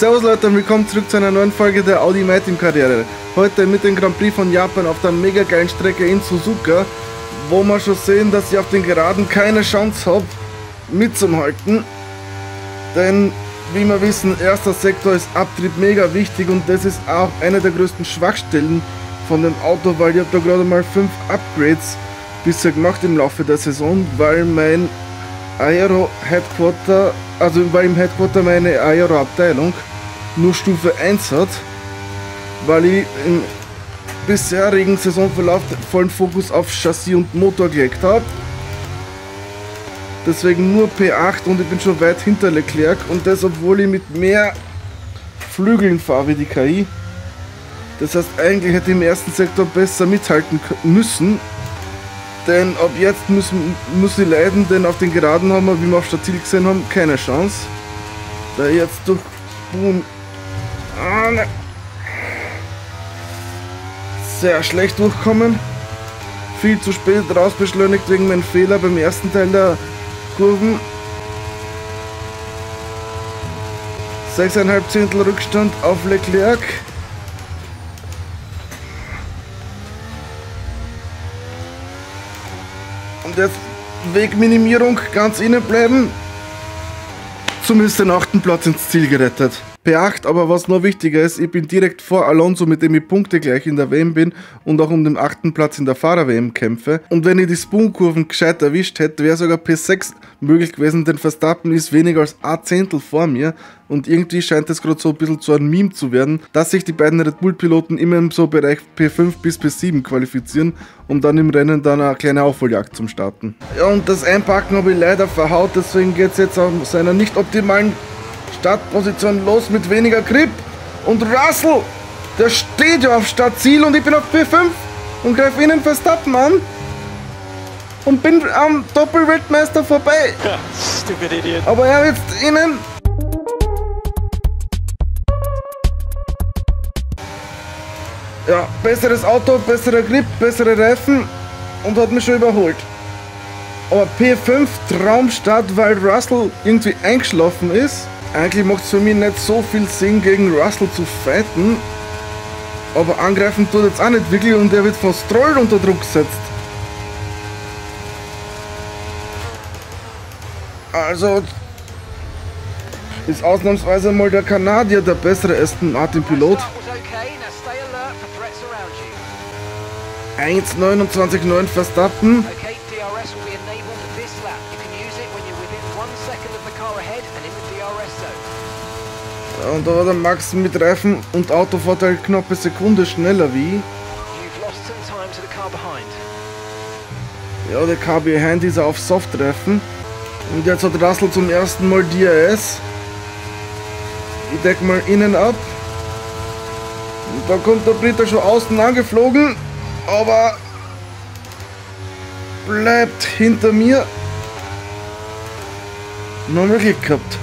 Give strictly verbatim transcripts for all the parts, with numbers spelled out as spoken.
Servus Leute und willkommen zurück zu einer neuen Folge der Audi My Team Karriere. Heute mit dem Grand Prix von Japan auf der mega geilen Strecke in Suzuka, wo wir schon sehen, dass ich auf den Geraden keine Chance habe mitzuhalten. Denn wie wir wissen, erster Sektor ist Abtrieb mega wichtig und das ist auch eine der größten Schwachstellen von dem Auto, weil ich habe da gerade mal fünf Upgrades bisher gemacht im Laufe der Saison, weil mein Aero Headquarter, also weil im Headquarter meine Aero Abteilung nur Stufe eins hat, weil ich im bisherigen Saisonverlauf vollen Fokus auf Chassis und Motor gelegt habe. Deswegen nur P acht und ich bin schon weit hinter Leclerc und das obwohl ich mit mehr Flügeln fahre wie die K I. Das heißt, eigentlich hätte ich im ersten Sektor besser mithalten müssen. Denn ab jetzt müssen, muss ich leiden, denn auf den Geraden haben wir, wie wir auf der Ziel gesehen haben, keine Chance. Da ich jetzt durch Boom ah, ne. sehr schlecht durchkommen. Viel zu spät rausbeschleunigt wegen meinem Fehler beim ersten Teil der Kurven. sechseinhalb Zehntel Rückstand auf Leclerc. Und jetzt Wegminimierung, ganz innen bleiben. Zumindest den achten Platz ins Ziel gerettet. P acht, aber was noch wichtiger ist, ich bin direkt vor Alonso, mit dem ich Punkte gleich in der W M bin und auch um den achten Platz in der Fahrer-W M kämpfe. Und wenn ich die Spoon-Kurven gescheit erwischt hätte, wäre sogar P sechs möglich gewesen, denn Verstappen ist weniger als ein Zehntel vor mir. Und irgendwie scheint es gerade so ein bisschen zu einem Meme zu werden, dass sich die beiden Red Bull-Piloten immer im so Bereich P fünf bis P sieben qualifizieren, um dann im Rennen dann eine kleine Aufholjagd zum Starten. Ja, und das Einpacken habe ich leider verhaut, deswegen geht es jetzt aus einer nicht optimalen Startposition los mit weniger Grip. Und Russell, der steht ja auf Startziel und ich bin auf P fünf und greife innen Verstappen an und bin am Doppelweltmeister vorbei. Stupid idiot. Aber er jetzt innen. Ja, besseres Auto, besserer Grip, bessere Reifen und hat mich schon überholt. Aber P fünf Traumstart, weil Russell irgendwie eingeschlafen ist. Eigentlich macht es für mich nicht so viel Sinn, gegen Russell zu fighten. Aber angreifen tut jetzt auch nicht wirklich und er wird von Stroll unter Druck gesetzt. Also ist ausnahmsweise mal der Kanadier der bessere Aston Martin Pilot. eins neunundzwanzig neun Verstappen. Und da war der Max mit Reifen und Autovorteil knapp eine Sekunde schneller wie. Ja, der Car Behind ist auf Softreifen. Und jetzt hat Russell zum ersten Mal D R S. Ich deck mal innen ab. Und da kommt der Brite schon außen angeflogen. Aber bleibt hinter mir. Nochmal Glück gehabt.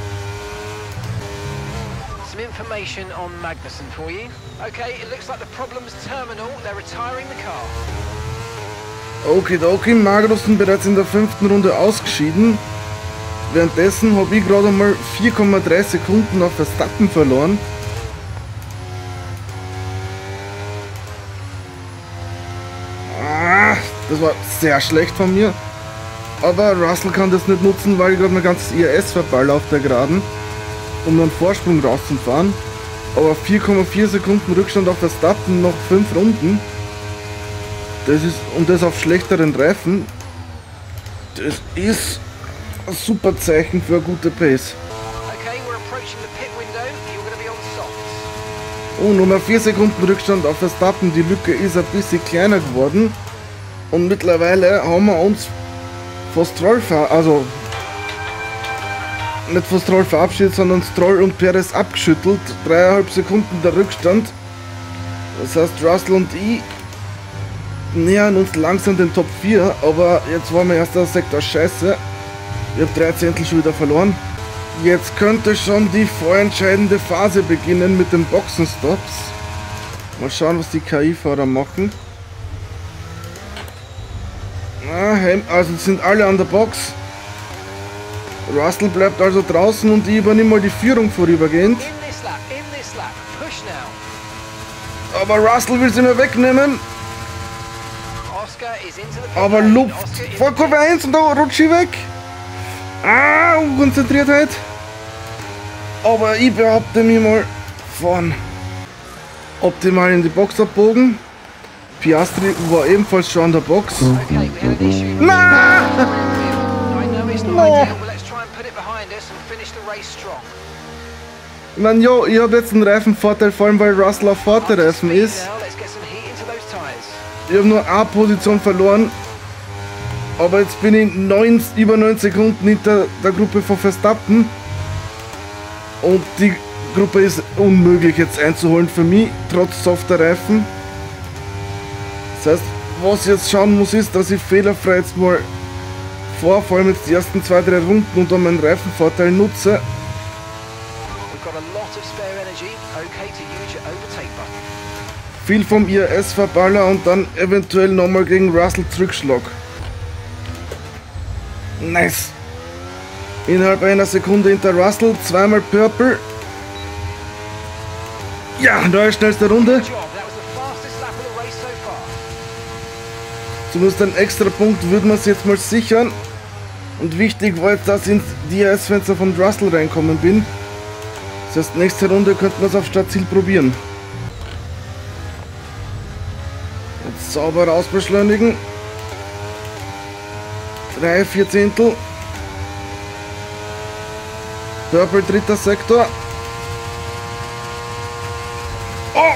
Information on Magnussen for you. Okay, it looks like the problem's terminal. They're retiring the car. Okidoki, Magnussen bereits in der fünften Runde ausgeschieden. Währenddessen habe ich gerade mal vier Komma drei Sekunden auf Verstappen verloren. Ah, das war sehr schlecht von mir. Aber Russell kann das nicht nutzen, weil ich gerade mein ganzes I R S verballe auf der Geraden, um einen Vorsprung rauszufahren. Aber vier Komma vier Sekunden Rückstand auf Verstappen, noch fünf Runden. Das ist, und das auf schlechteren Reifen. Das ist ein super Zeichen für eine gute Pace. Oh, nur mal vier Sekunden Rückstand auf Verstappen. Die Lücke ist ein bisschen kleiner geworden. Und mittlerweile haben wir uns von Stroll, also nicht von Stroll verabschiedet, sondern Stroll und Perez abgeschüttelt. Dreieinhalb Sekunden der Rückstand. Das heißt, Russell und ich nähern uns langsam den Top vier, aber jetzt war mein erster Sektor scheiße. Ich habe drei Zehntel schon wieder verloren. Jetzt könnte schon die vorentscheidende Phase beginnen mit den Boxenstops. Mal schauen, was die K I-Fahrer machen. Also sind alle an der Box. Russell bleibt also draußen und ich übernehme mal die Führung vorübergehend. Aber Russell will sie mir wegnehmen. Oscar is into the Aber pit lane. Luft Oscar is vor Kurve eins und da rutsche ich weg. Ah, Unkonzentriertheit. Aber ich behaupte mich mal vorn. Optimal in die Box abbogen. Piastri war ebenfalls schon an der Box. Okay, we had an issue. Na! I know it's not No. ideal, but let's try and put it behind us and finish the race strong. Ich meine, jo, ich habe jetzt einen Reifenvorteil, vor allem weil Russell auf Vorderreifen ist. Now let's get some heat into those tires. Ich habe nur eine Position verloren. Aber jetzt bin ich neun, über neun Sekunden hinter der Gruppe von Verstappen. Und die Gruppe ist unmöglich jetzt einzuholen für mich, trotz softer Reifen. Das heißt, was ich jetzt schauen muss, ist, dass ich fehlerfrei jetzt mal vor, vor allem jetzt die ersten zwei, drei Runden und dann meinen Reifenvorteil nutze. We've got a lot of spare energy. Okay to use your overtake button. Viel vom I R S verballer und dann eventuell nochmal gegen Russell zurückschlag. Nice. Innerhalb einer Sekunde hinter Russell, zweimal Purple. Ja, neue schnellste Runde. Good job. That was the fastest lap of the race so far. Zumindest einen extra Punkt würden wir es jetzt mal sichern. Und wichtig war jetzt, dass ich ins D R S-Fenster von Russell reinkommen bin. Das heißt, nächste Runde könnten wir es auf Startziel probieren. Jetzt sauber rausbeschleunigen. Drei, vier Zehntel. Purple dritter Sektor. Oh!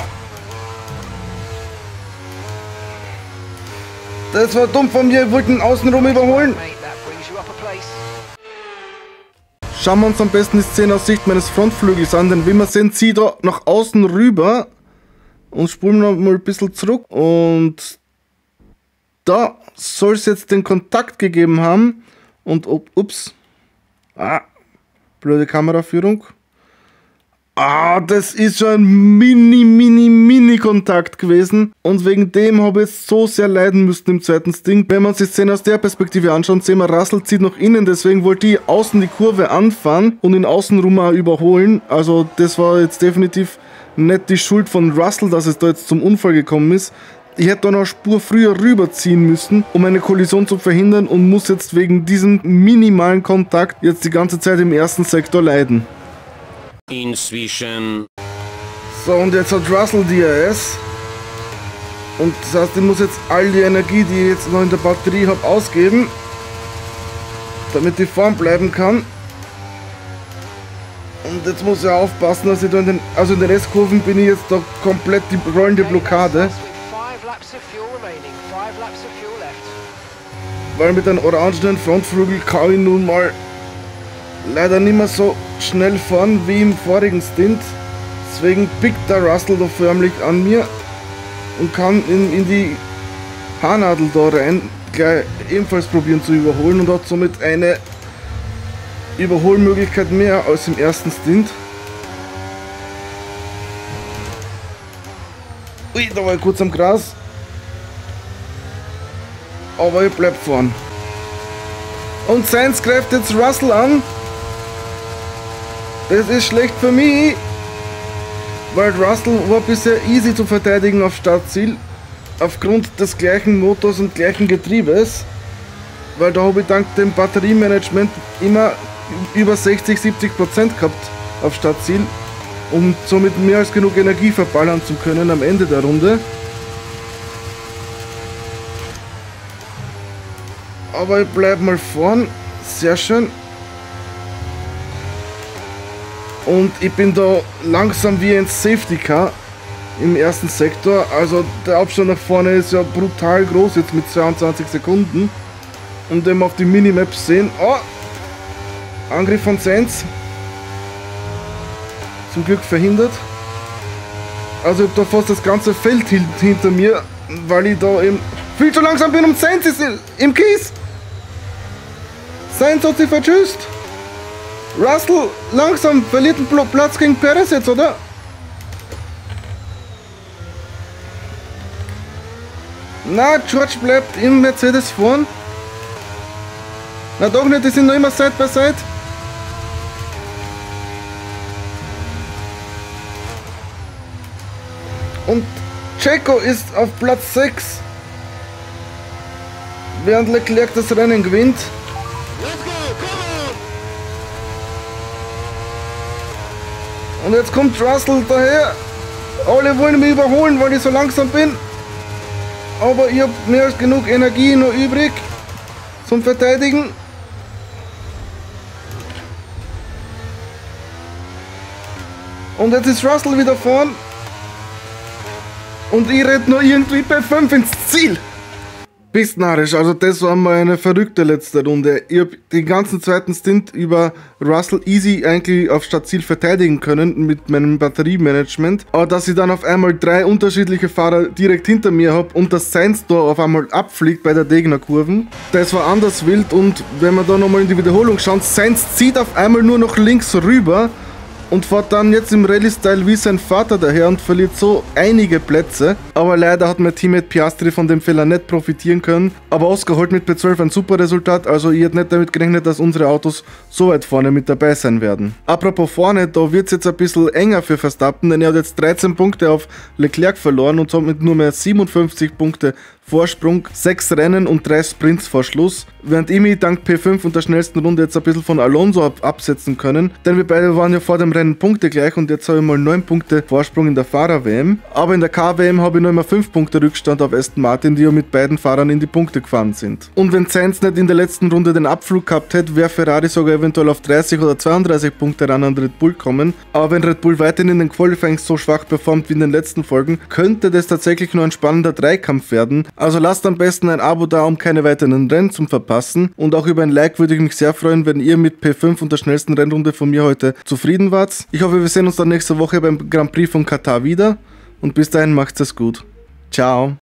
Das war dumm von mir, ich wollte ihn außenrum überholen. Mate, that brings you up a place. Schauen wir uns am besten die Szene aus Sicht meines Frontflügels an, denn wie wir sehen, ziehe ich da nach außen rüber und spulen noch mal ein bisschen zurück. Und da soll es jetzt den Kontakt gegeben haben. Und ups. Ah, blöde Kameraführung. Ah, das ist schon ein mini, mini, mini Kontakt gewesen. Und wegen dem habe ich jetzt so sehr leiden müssen im zweiten Stint. Wenn wir uns die Szene aus der Perspektive anschauen, sehen wir, Russell zieht nach innen. Deswegen wollte ich außen die Kurve anfahren und ihn außenrum auch überholen. Also das war jetzt definitiv nicht die Schuld von Russell, dass es da jetzt zum Unfall gekommen ist. Ich hätte da noch eine Spur früher rüberziehen müssen, um eine Kollision zu verhindern und muss jetzt wegen diesem minimalen Kontakt jetzt die ganze Zeit im ersten Sektor leiden. Inzwischen. So, und jetzt hat Russell D R S. Und das heißt, ich muss jetzt all die Energie, die ich jetzt noch in der Batterie habe, ausgeben, damit die Form bleiben kann. Und jetzt muss ich aufpassen, dass ich da in den, also in den Restkurven bin ich jetzt da komplett die rollende Blockade. Five laps of fuel remaining. Five laps of fuel left. Weil mit einem orangenen Frontflügel kann ich nun mal leider nicht mehr so schnell fahren wie im vorigen Stint. Deswegen pickt der Russell da förmlich an mir und kann in, in die Haarnadel da rein gleich ebenfalls probieren zu überholen und hat somit eine Überholmöglichkeit mehr als im ersten Stint. Ui, da war ich kurz am Gras. Aber ich bleib vorn. Und Sainz greift jetzt Russell an. Das ist schlecht für mich, weil Russell war bisher easy zu verteidigen auf Startziel, aufgrund des gleichen Motors und gleichen Getriebes, weil da habe ich dank dem Batteriemanagement immer über sechzig, siebzig Prozent gehabt auf Startziel, um somit mehr als genug Energie verballern zu können am Ende der Runde. Aber ich bleibe mal vorn, sehr schön. Und ich bin da langsam wie ein Safety Car im ersten Sektor. Also der Abstand nach vorne ist ja brutal groß jetzt mit zweiundzwanzig Sekunden. Und wenn wir auf die Minimaps sehen, oh, Angriff von Sainz. Zum Glück verhindert. Also ich habe da fast das ganze Feld hinter mir, weil ich da eben viel zu langsam bin und Sainz ist im Kies. Sainz hat sich vertschüsst. Russell langsam verliert den Platz gegen Perez jetzt, oder? Na, George bleibt im Mercedes vorn. Na doch nicht, die sind noch immer Side by Side. Und Checo ist auf Platz sechs, während Leclerc das Rennen gewinnt. Und jetzt kommt Russell daher. Alle wollen mich überholen, weil ich so langsam bin. Aber ich habe mehr als genug Energie noch übrig zum Verteidigen. Und jetzt ist Russell wieder vorn. Und ich rede nur irgendwie bei fünf ins Ziel. Bist narrisch, also das war mal eine verrückte letzte Runde. Ich habe den ganzen zweiten Stint über Russell easy eigentlich auf Stadtziel verteidigen können mit meinem Batteriemanagement. Aber dass ich dann auf einmal drei unterschiedliche Fahrer direkt hinter mir habe und das Sainz da auf einmal abfliegt bei der Degner-Kurven, das war anders wild. Und wenn man da nochmal in die Wiederholung schaut, Sainz zieht auf einmal nur noch links rüber und fährt dann jetzt im Rallye-Style wie sein Vater daher und verliert so einige Plätze. Aber leider hat mein Teammate Piastri von dem Fehler nicht profitieren können. Aber Oscar holt mit P zwölf ein super Resultat, also ich hätte nicht damit gerechnet, dass unsere Autos so weit vorne mit dabei sein werden. Apropos vorne, da wird es jetzt ein bisschen enger für Verstappen, denn er hat jetzt dreizehn Punkte auf Leclerc verloren und somit nur mehr siebenundfünfzig Punkte Vorsprung, sechs Rennen und drei Sprints vor Schluss, während ich mich dank P fünf und der schnellsten Runde jetzt ein bisschen von Alonso ab absetzen können, denn wir beide waren ja vor dem Rennen Punkte gleich und jetzt habe ich mal neun Punkte Vorsprung in der Fahrer-W M, aber in der K-W M habe ich noch immer fünf Punkte Rückstand auf Aston Martin, die ja mit beiden Fahrern in die Punkte gefahren sind. Und wenn Sainz nicht in der letzten Runde den Abflug gehabt hätte, wäre Ferrari sogar eventuell auf dreißig oder zweiunddreißig Punkte ran an Red Bull kommen, aber wenn Red Bull weiterhin in den Qualifying so schwach performt wie in den letzten Folgen, könnte das tatsächlich nur ein spannender Dreikampf werden. Also lasst am besten ein Abo da, um keine weiteren Rennen zu verpassen. Und auch über ein Like würde ich mich sehr freuen, wenn ihr mit P fünf und der schnellsten Rennrunde von mir heute zufrieden wart. Ich hoffe, wir sehen uns dann nächste Woche beim Grand Prix von Katar wieder. Und bis dahin macht's es gut. Ciao.